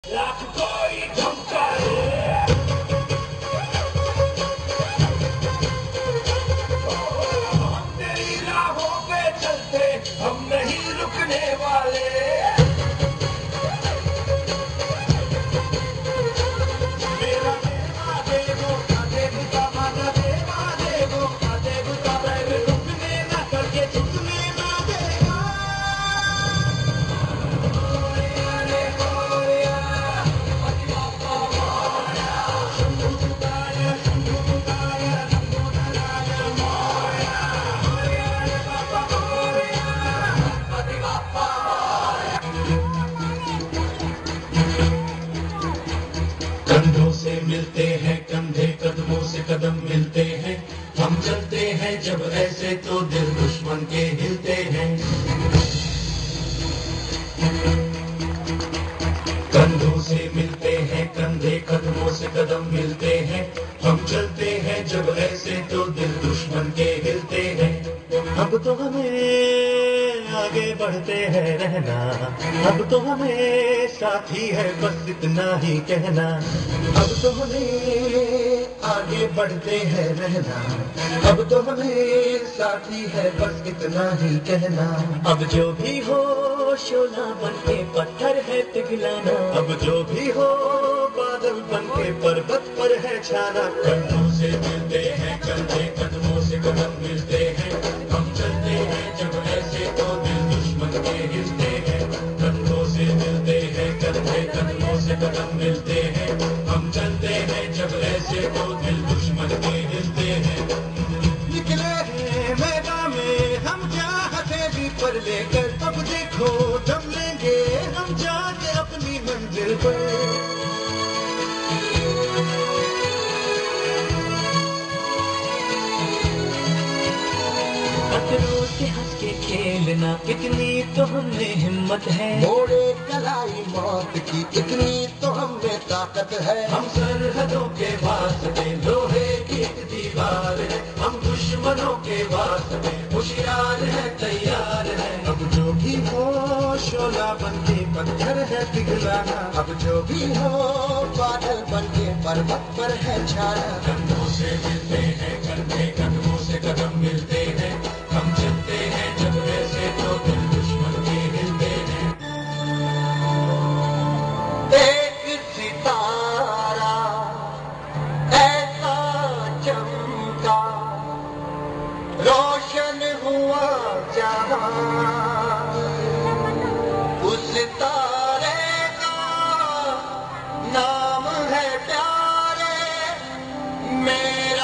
लाख कोई धमका दे, हम तेरी राहों पे चलते, हम नहीं रुकने वाले। मेरा देवा देवो का देवता, माता देवा देवो का देवता, मैं रुकने ना करके झुकने ना देगा। रे गोरिया, शंभु बुदाया, शंभु बुदाया, शंभु नारायण मोरया, मोरया रे बाबा मोरया, गणपति बाप्पा। कंधों से मिलते हैं कंधे, कदमों से कदम मिलते हैं, हम चलते हैं जब ऐसे तो दिल दुश्मन के हिलते हैं। कंधों से मिलते हैं कंधे, कदमों से कदम मिलते हैं, हम चलते हैं जब ऐसे तो दिल दुश्मन के हिलते हैं। अब तो हमें आगे बढ़ते हैं रहना, अब तो हमें साथी है बस इतना ही कहना। अब तो हमें आगे बढ़ते हैं रहना, अब तो हमें साथी है बस इतना ही कहना। अब जो भी हो शोला बन के पत्थर है पिघलाना, अब जो भी हो बादल बन के पर्वत पर है छाना। कंधों से मिलते हैं कंधे, कदमों से कदम मिलते हैं, हम चलते हैं जब ऐसे तो दिल दुश्मन के हिलते हैं। कंधों से मिलते हैं कंधे, कदमों से कदम मिलते हैं, हम चलते हैं जब ऐसे तो दिल दुश्मन के हिलते हैं। निकले हैं मैदान में हम चाहते भी पर लेकर, अब देखो दम लेंगे हम जाके अपनी मंजिल पर। पत्थरों से हंस के खेलना, कितनी तो हमें हिम्मत है, मोड़े कलाई मौत की कितनी तो हमें ताकत है। हम सरहदों के वास्ते लोहे की एक दीवार है, हम दुश्मनों के वास्ते होशियार है तैयार है। अब जो भी हो शोला बन के पत्थर है पिघलाना, अब जो भी हो बादल बन के पर्वत पर है छाना। कंधों से मिलते हैं कंधे, कदमों से कदम मिलते हैं, हम चलते हैं जब ऐसे तो दिल दुश्मन के हिलते हैं। एक सितारा ऐसा चमका, रोशन हुआ जहां, उस तारे का नाम है प्यारे मेरा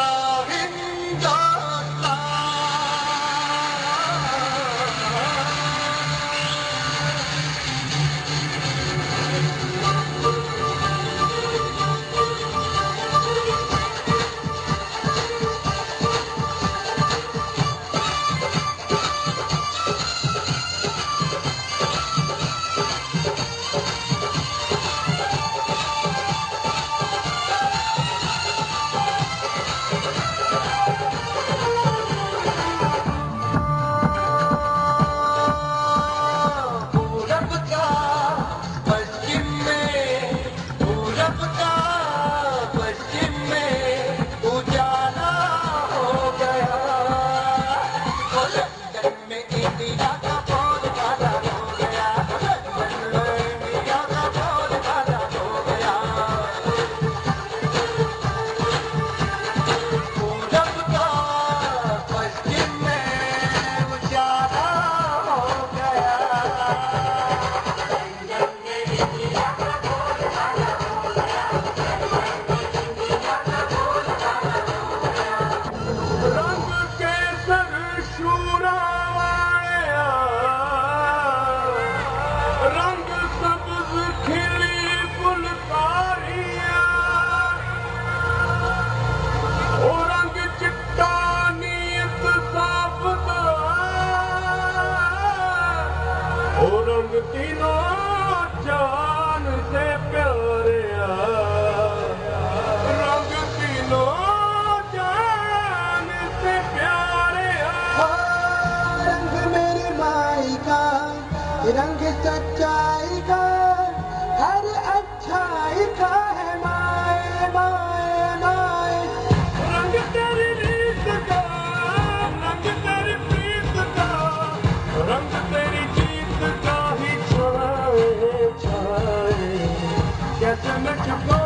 चमक